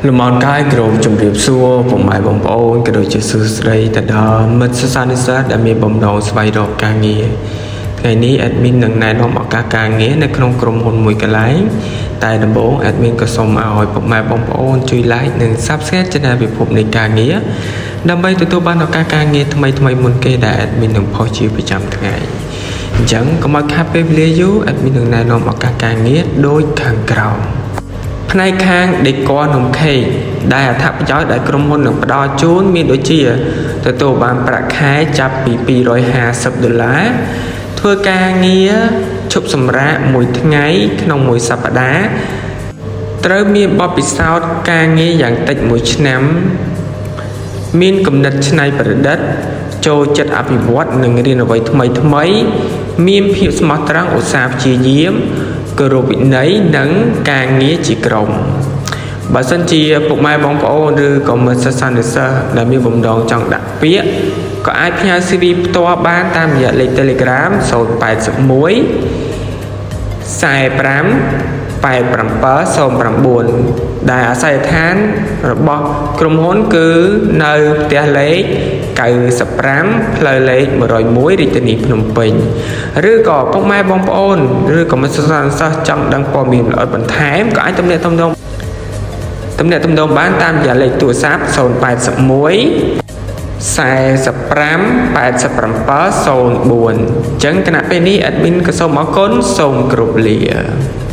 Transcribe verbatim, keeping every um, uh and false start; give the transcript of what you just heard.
Lùm on cái gồm chùm riệp xua bồng mái bồng ôn cái đôi chữ sư srei tại đó mất sát sát đi sát đãมีbồng đầu xoay đọc ca nghĩa ngày ní admin nâng này nó mặc ca ca nghĩaในក្នុងក្រុមហ៊ុនមួយកន្លែងតែដំបូង admin ក៏សូមឲ្យពុកម៉ែបងប្អូនជួយ like និង subscribe ចំណាយពិភពនៃការងារដើម្បីទទួលបានឱកាសការងារថ្មីថ្មីមុនគេដែល admin នឹងផុសជាប្រចាំថ្ងៃអញ្ចឹងកុំឲ្យខាតពេលវេលាយូរ admin នឹងណែនាំឱកាសការងារដូចខាងក្រោមផ្នែកខាង decor នំខេកដែលអត្ថប្រយោជន៍ដែលក្រុមហ៊ុននឹងផ្ដល់ជូនមានដូចជាទទួលបានប្រាក់ខែចាប់ពីពីររយហាសិបដុល្លារធ្វើការងារឈប់សម្រាកមួយថ្ងៃក្នុងមួយសប្តាហ៍ត្រូវមានបទពិសោធន៍ការងារយ៉ាងតិចមួយឆ្នាំមានគំនិតច្នៃប្រឌិតចូលចិត្តអភិវឌ្ឍនិងរៀនអ្វីថ្មីថ្មីមានភាពស្មោះត្រង់ឧស្សាហ៍ព្យាយាមគោរពវិន័យនិងការងារជាក្រុមបើសិនជាពុកម៉ែបងប្អូនឬក៏មិត្តសិស្សនិស្សិតដែលមានបំណងចង់ដាក់ពាក្យក៏អាចផ្ញើ xê vê ផ្ទាល់បានតាមរយៈលេខ Telegram ศูนย์ แปด หนึ่ง สี่ ห้า แปด เจ็ด ศูนย์ เก้า ដែលអាស័យដ្ឋានរបស់ក្រុមហ៊ុនគឺនៅផ្ទះលេខเก้าสิบห้าផ្លូវលេខmột không mộtរាជធានីភ្នំពេញឬក៏ពុកម៉ែបងប្អូនឬក៏មិត្តសិស្សសិស្សចង់ដឹងព័ត៌មានលម្អិតបន្ថែមក៏អាចទំនាក់ទំនងទំនាក់ទំនងបានតាមរយៈលេខទូរស័ព្ទศูนย์ แปด หนึ่ง สี่ 45 87 04 អញ្ចឹងគណៈពេលនេះ admin ក៏សូមអរគុណសូមគោរពលា